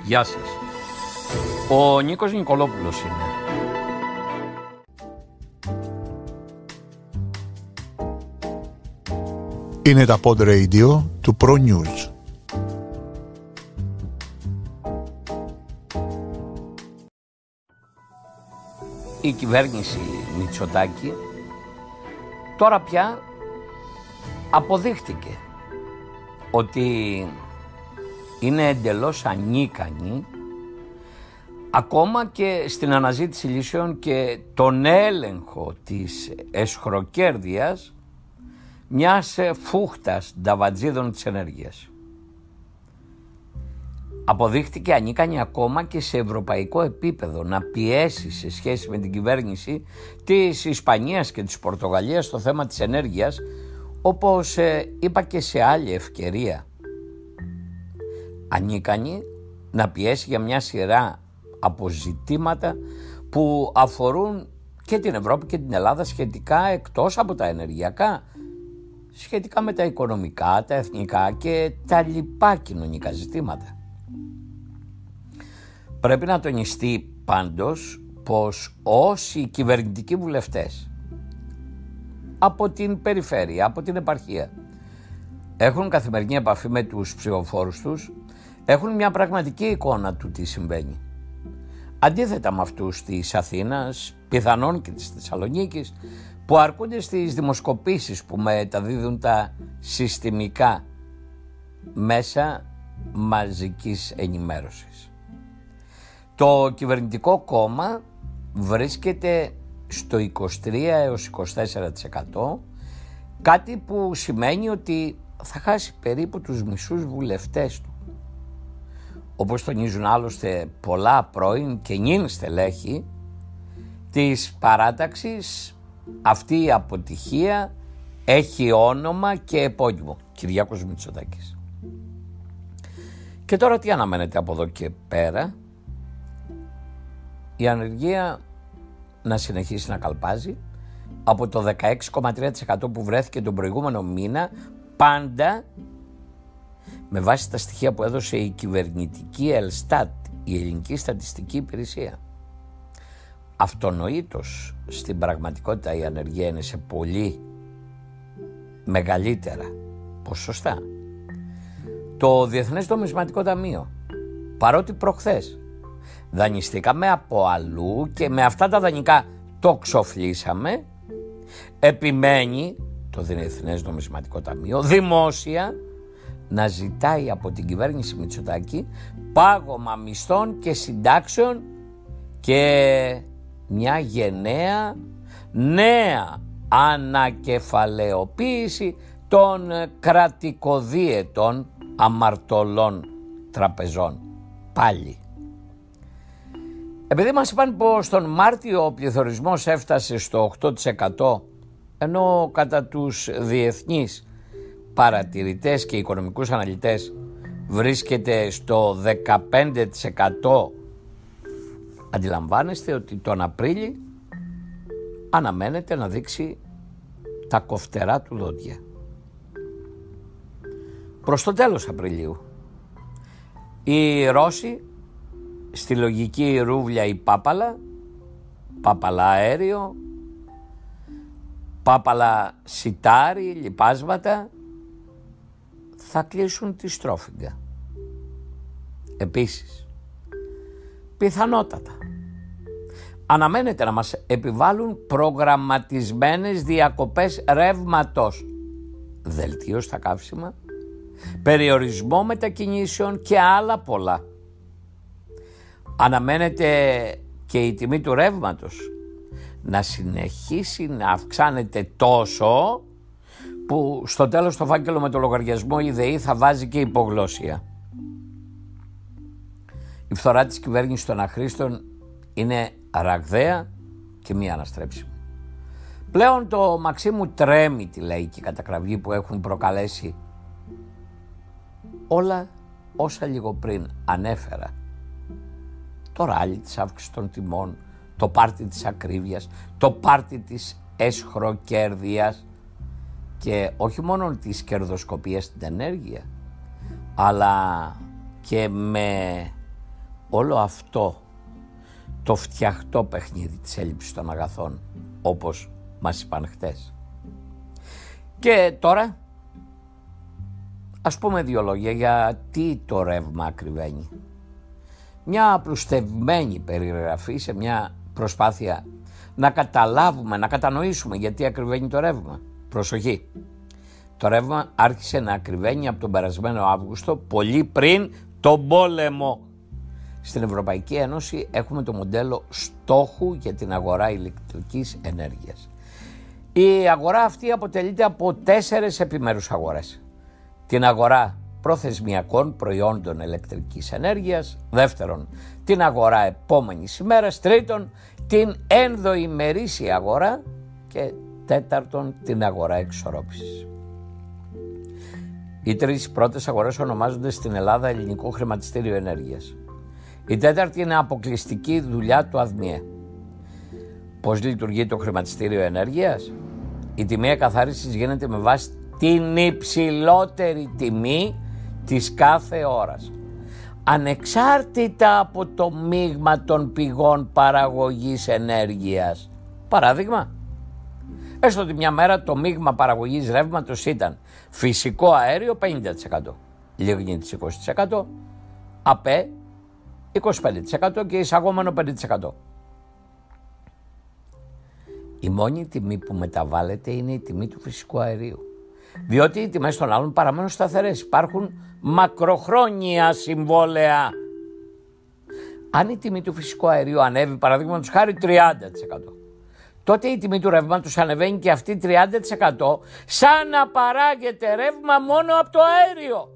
Γεια σας. Ο Νίκος Νικολόπουλος είναι. Είναι τα Pod Radio του Pro News. Η κυβέρνηση Μητσοτάκη τώρα πια αποδείχτηκε ότι είναι εντελώς ανίκανη ακόμα και στην αναζήτηση λύσεων και τον έλεγχο της εσχροκέρδειας μιας φούχτας νταβατζίδων της ενέργειας. Αποδείχτηκε ανίκανη ακόμα και σε ευρωπαϊκό επίπεδο να πιέσει σε σχέση με την κυβέρνηση της Ισπανίας και της Πορτογαλίας στο θέμα της ενέργειας, όπως είπα και σε άλλη ευκαιρία. Ανίκανη να πιέσει για μια σειρά από ζητήματα που αφορούν και την Ευρώπη και την Ελλάδα σχετικά, εκτός από τα ενεργειακά, σχετικά με τα οικονομικά, τα εθνικά και τα λοιπά κοινωνικά ζητήματα. Πρέπει να τονιστεί πάντως πως όσοι κυβερνητικοί βουλευτές από την περιφέρεια, από την επαρχία έχουν καθημερινή επαφή με τους ψηφοφόρους τους, έχουν μια πραγματική εικόνα του τι συμβαίνει. Αντίθετα με αυτούς της Αθήνας, πιθανόν και της Θεσσαλονίκης, που αρκούνται στις δημοσκοπήσεις που μεταδίδουν τα συστημικά μέσα μαζικής ενημέρωσης. Το κυβερνητικό κόμμα βρίσκεται στο 23 έως 24%, κάτι που σημαίνει ότι θα χάσει περίπου τους μισούς βουλευτές του. Όπως τονίζουν άλλωστε πολλά πρώην και νυν στελέχη της παράταξης, αυτή η αποτυχία έχει όνομα και επώνυμο: Κυριάκος Μητσοτάκης. Και τώρα τι αναμένεται από εδώ και πέρα? Η ανεργία να συνεχίσει να καλπάζει από το 16,3% που βρέθηκε τον προηγούμενο μήνα, πάντα με βάση τα στοιχεία που έδωσε η κυβερνητική Ελστάτ, η Ελληνική Στατιστική Υπηρεσία. Αυτονοήτως στην πραγματικότητα η ανεργία είναι σε πολύ μεγαλύτερα ποσοστά. Το Διεθνές Νομισματικό Ταμείο, παρότι προχθές δανειστήκαμε από αλλού και με αυτά τα δανεικά το ξοφλήσαμε, επιμένει το Διεθνές Νομισματικό Ταμείο δημόσια να ζητάει από την κυβέρνηση Μητσοτάκη πάγωμα μισθών και συντάξεων και μια γενναία νέα ανακεφαλαιοποίηση των κρατικοδίαιτων αμαρτωλών τραπεζών. Πάλι. Επειδή μας είπαν πως τον Μάρτιο ο πληθωρισμός έφτασε στο 8%, ενώ κατά τους διεθνείς παρατηρητές και οικονομικούς αναλυτές βρίσκεται στο 15%, αντιλαμβάνεστε ότι τον Απρίλη αναμένεται να δείξει τα κοφτερά του δόντια. Προς το τέλος Απριλίου οι Ρώσοι στη λογική ρούβλια ή πάπαλα αέριο, πάπαλα σιτάρι, λιπάσματα, θα κλείσουν τη στρόφιγγα. Επίσης, πιθανότατα αναμένεται να μας επιβάλλουν προγραμματισμένες διακοπές ρεύματος, δελτίο στα καύσιμα, περιορισμό μετακινήσεων και άλλα πολλά. Αναμένεται και η τιμή του ρεύματος να συνεχίσει να αυξάνεται τόσο που στο τέλος το φάκελο με το λογαριασμό η ΔΕΗ θα βάζει και υπογλώσσια. Η φθορά της κυβέρνησης των αχρήστων είναι ραγδαία και μη αναστρέψιμη. Πλέον το Μαξίμου τρέμει τη λαϊκή κατακραυγή που έχουν προκαλέσει όλα όσα λίγο πριν ανέφερα. Το ράλι της αύξησης των τιμών, το πάρτι της ακρίβειας, το πάρτι της εσχροκέρδειας και όχι μόνο της κερδοσκοπίας στην ενέργεια, αλλά και με όλο αυτό το φτιαχτό παιχνίδι της έλλειψης των αγαθών, όπως μας είπαν χτες. Και τώρα ας πούμε δύο λόγια γιατί το ρεύμα ακριβένει. Μια απλουστευμένη περιγραφή σε μια προσπάθεια να καταλάβουμε, να κατανοήσουμε γιατί ακριβένει το ρεύμα. Προσοχή. Το ρεύμα άρχισε να ακριβένει από τον περασμένο Αύγουστο, πολύ πριν τον πόλεμο. Στην Ευρωπαϊκή Ένωση έχουμε το μοντέλο στόχου για την αγορά ηλεκτρικής ενέργειας. Η αγορά αυτή αποτελείται από 4 επιμέρους αγορές. Την αγορά προθεσμιακών προϊόντων ηλεκτρικής ενέργειας, δεύτερον την αγορά επόμενης ημέρας, τρίτον την ενδοημερήσια αγορά και τέταρτον την αγορά εξορρόπησης. Οι 3 πρώτες αγορές ονομάζονται στην Ελλάδα Ελληνικό Χρηματιστήριο Ενέργειας. Η τέταρτη είναι αποκλειστική δουλειά του ΑΔΜΙΕ. Πώς λειτουργεί το Χρηματιστήριο Ενέργειας? Η τιμή εκαθάρισης γίνεται με βάση την υψηλότερη τιμή της κάθε ώρας, ανεξάρτητα από το μείγμα των πηγών παραγωγής ενέργειας. Παράδειγμα, έστω ότι μια μέρα το μείγμα παραγωγής ρεύματος ήταν φυσικό αέριο 50%, λιγνίτης 20%, ΑΠΕ 25% και εισαγόμενο 5%. Η μόνη τιμή που μεταβάλλεται είναι η τιμή του φυσικού αερίου, διότι οι τιμές των άλλων παραμένουν σταθερές. Υπάρχουν μακροχρόνια συμβόλαια. Αν η τιμή του φυσικού αερίου ανέβει, παραδείγματος χάρη 30%, τότε η τιμή του ρεύματος ανεβαίνει και αυτή 30%, σαν να παράγεται ρεύμα μόνο από το αέριο.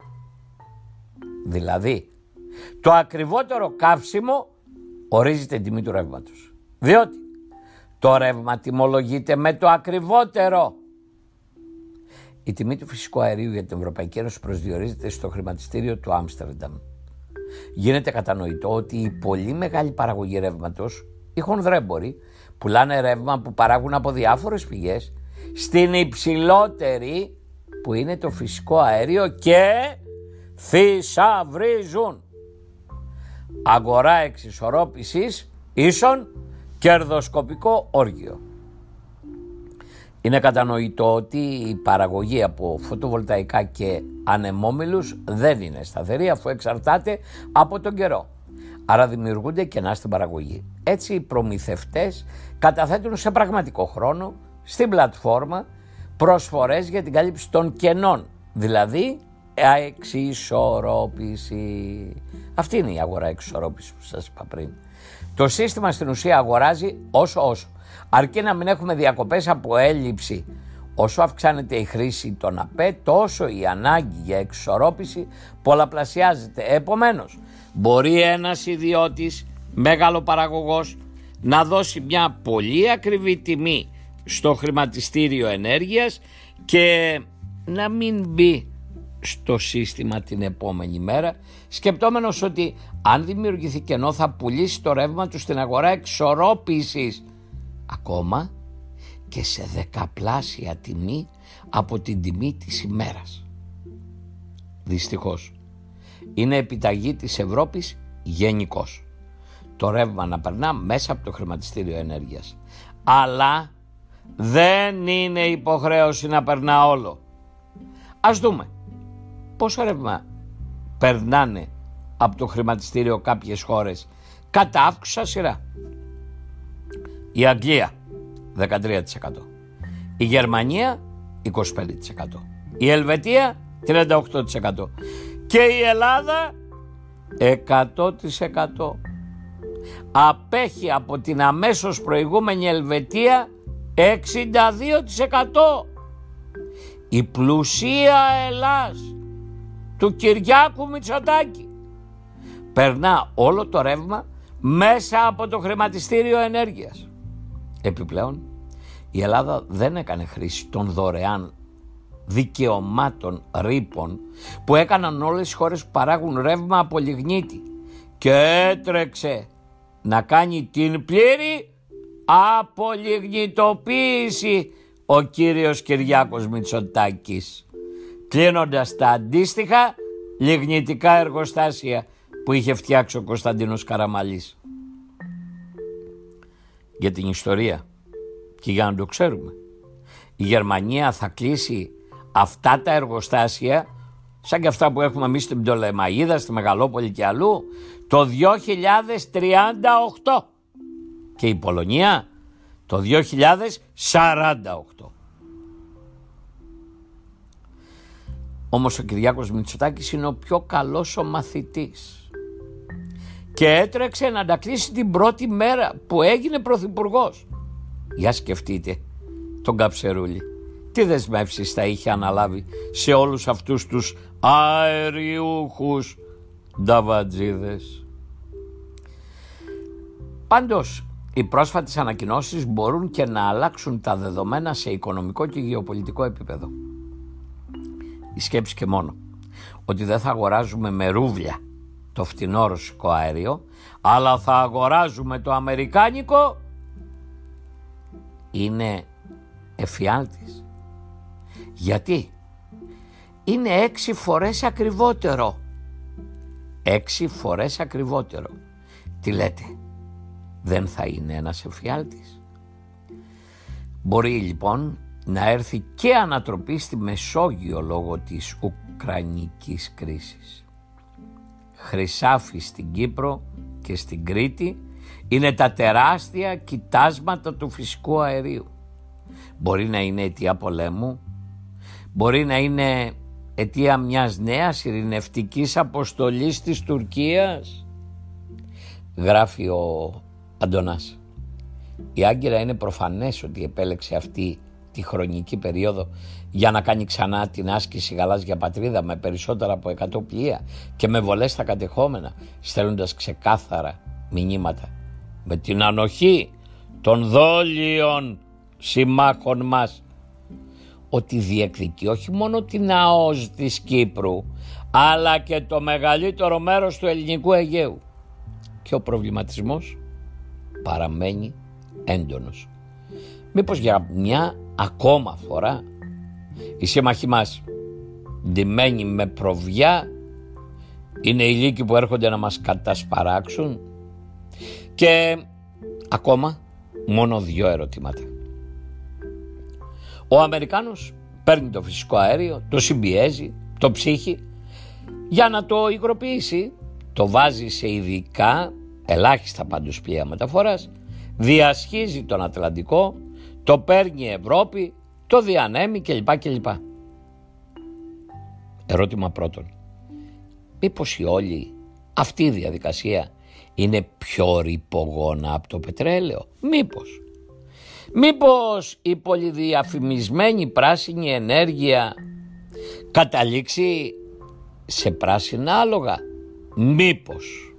Δηλαδή, το ακριβότερο καύσιμο ορίζει την τιμή του ρεύματος, διότι το ρεύμα τιμολογείται με το ακριβότερο. Η τιμή του φυσικού αερίου για την Ευρωπαϊκή Ένωση προσδιορίζεται στο χρηματιστήριο του Άμστερνταμ. Γίνεται κατανοητό ότι η πολύ μεγάλη παραγωγή ρεύματος, οι χονδρέμποροι, πουλάνε ρεύμα που παράγουν από διάφορες πηγές στην υψηλότερη, που είναι το φυσικό αέριο, και θησαυρίζουν. Αγορά εξισορρόπησης ίσον κερδοσκοπικό όργιο. Είναι κατανοητό ότι η παραγωγή από φωτοβολταϊκά και ανεμόμυλους δεν είναι σταθερή, αφού εξαρτάται από τον καιρό. Άρα δημιουργούνται κενά στην παραγωγή. Έτσι οι προμηθευτές καταθέτουν σε πραγματικό χρόνο στην πλατφόρμα προσφορές για την κάλυψη των κενών, δηλαδή εξισορρόπηση. Αυτή είναι η αγορά εξισορρόπηση που σας είπα πριν. Το σύστημα στην ουσία αγοράζει όσο, αρκεί να μην έχουμε διακοπές από έλλειψη. Όσο αυξάνεται η χρήση των ΑΠΕ, τόσο η ανάγκη για εξισορρόπηση πολλαπλασιάζεται. Επομένως, μπορεί ένας ιδιώτης, μεγαλοπαραγωγός, να δώσει μια πολύ ακριβή τιμή στο χρηματιστήριο ενέργειας και να μην μπει στο σύστημα την επόμενη μέρα, σκεπτόμενος ότι αν δημιουργηθεί κενό θα πουλήσει το ρεύμα του στην αγορά εξισορρόπησης, ακόμα και σε 10πλάσια τιμή από την τιμή της ημέρας. Δυστυχώς είναι επιταγή της Ευρώπης γενικώς το ρεύμα να περνά μέσα από το χρηματιστήριο ενέργειας, αλλά δεν είναι υποχρέωση να περνά όλο. Ας δούμε πόσο ρεύμα περνάνε από το χρηματιστήριο κάποιες χώρες κατά αύξουσα σειρά. Η Αγγλία 13%, η Γερμανία 25%, η Ελβετία 38% και η Ελλάδα 100%. Απέχει από την αμέσως προηγούμενη Ελβετία 62%. Η πλουσία Ελλάς του Κυριάκου Μητσοτάκη περνά όλο το ρεύμα μέσα από το χρηματιστήριο ενέργειας. Επιπλέον, η Ελλάδα δεν έκανε χρήση των δωρεάν δικαιωμάτων ρήπων που έκαναν όλες οι χώρες που παράγουν ρεύμα από λιγνίτη και έτρεξε να κάνει την πλήρη απολιγνητοποίηση ο κύριος Κυριάκος Μητσοτάκης, κλείνοντας τα αντίστοιχα λιγνητικά εργοστάσια που είχε φτιάξει ο Κωνσταντίνος Καραμαλής. Για την ιστορία και για να το ξέρουμε, η Γερμανία θα κλείσει αυτά τα εργοστάσια, σαν και αυτά που έχουμε εμείς στην Πτολεμαΐδα, στη Μεγαλόπολη και αλλού, το 2038 και η Πολωνία το 2048. Όμως ο Κυριάκος Μητσοτάκης είναι ο πιο καλός ο μαθητής και έτρεξε να τα κλείσει την πρώτη μέρα που έγινε πρωθυπουργός. Για σκεφτείτε τον Καψερούλη, τι δεσμεύσεις θα είχε αναλάβει σε όλους αυτούς τους αεριούχους νταβατζίδες. Πάντως, οι πρόσφατες ανακοινώσεις μπορούν και να αλλάξουν τα δεδομένα σε οικονομικό και γεωπολιτικό επίπεδο. Η σκέψη και μόνο ότι δεν θα αγοράζουμε με ρούβλια το φτηνό ρωσικό αέριο, αλλά θα αγοράζουμε το αμερικάνικο, είναι εφιάλτης. Γιατί είναι 6 φορές ακριβότερο. 6 φορές ακριβότερο. Τι λέτε, δεν θα είναι ένας εφιάλτης? Μπορεί λοιπόν να έρθει και ανατροπή στη Μεσόγειο λόγω της ουκρανικής κρίσης. Χρυσάφι στην Κύπρο και στην Κρήτη είναι τα τεράστια κοιτάσματα του φυσικού αερίου. Μπορεί να είναι αιτία πολέμου, μπορεί να είναι αιτία μιας νέας ειρηνευτικής αποστολής της Τουρκίας. Γράφει ο Αντωνάς. Η Άγκυρα είναι προφανές ότι επέλεξε αυτή τη χρονική περίοδο για να κάνει ξανά την άσκηση γαλάζια πατρίδα με περισσότερα από 100 πλοία και με βολές στα κατεχόμενα, στέλνοντας ξεκάθαρα μηνύματα με την ανοχή των δόλιων συμμάχων μας, ότι διεκδικεί όχι μόνο την ΑΟΣ της Κύπρου, αλλά και το μεγαλύτερο μέρος του ελληνικού Αιγαίου. Και ο προβληματισμός παραμένει έντονος. Μήπως για μια ακόμα φορά οι σύμμαχοί μας, ντυμένοι με προβιά, είναι οι λύκοι που έρχονται να μας κατασπαράξουν? Και ακόμα μόνο 2 ερωτήματα. Ο Αμερικάνος παίρνει το φυσικό αέριο, το συμπιέζει, το ψύχει, για να το υγροποιήσει, το βάζει σε ειδικά, ελάχιστα πάντως πλοία μεταφοράς, διασχίζει τον Ατλαντικό, το παίρνει η Ευρώπη, το διανέμει κλπ. Ερώτημα πρώτον. Μήπως η όλη αυτή η διαδικασία είναι πιο ρυπογόνα από το πετρέλαιο? Μήπως η πολυδιαφημισμένη πράσινη ενέργεια καταλήξει σε πράσινα άλογα? Μήπως?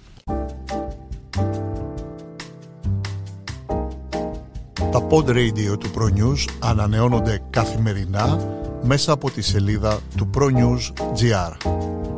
Τα pod radio του ProNews ανανεώνονται καθημερινά μέσα από τη σελίδα του ProNews.gr.